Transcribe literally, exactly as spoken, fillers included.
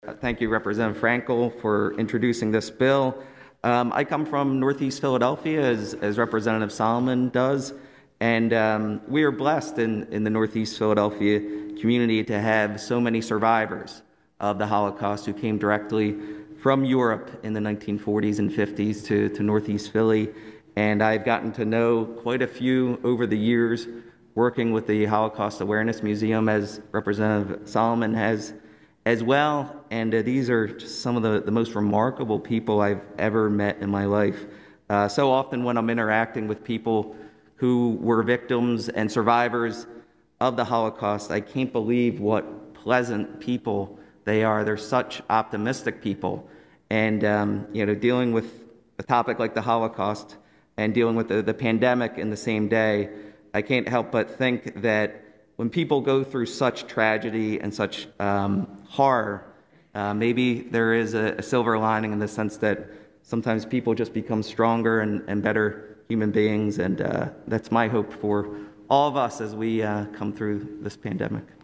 Thank you, Representative Frankel, for introducing this bill. Um, I come from Northeast Philadelphia, as, as Representative Solomon does, and um, we are blessed in, in the Northeast Philadelphia community to have so many survivors of the Holocaust who came directly from Europe in the nineteen forties and fifties to, to Northeast Philly. And I've gotten to know quite a few over the years working with the Holocaust Awareness Museum, as Representative Solomon has as well. And uh, these are just some of the, the most remarkable people I've ever met in my life. Uh, so often when I'm interacting with people who were victims and survivors of the Holocaust, I can't believe what pleasant people they are. They're such optimistic people. And, um, you know, dealing with a topic like the Holocaust and dealing with the, the pandemic in the same day, I can't help but think that when people go through such tragedy and such um, horror, uh, maybe there is a, a silver lining in the sense that sometimes people just become stronger and, and better human beings, and uh, that's my hope for all of us as we uh, come through this pandemic.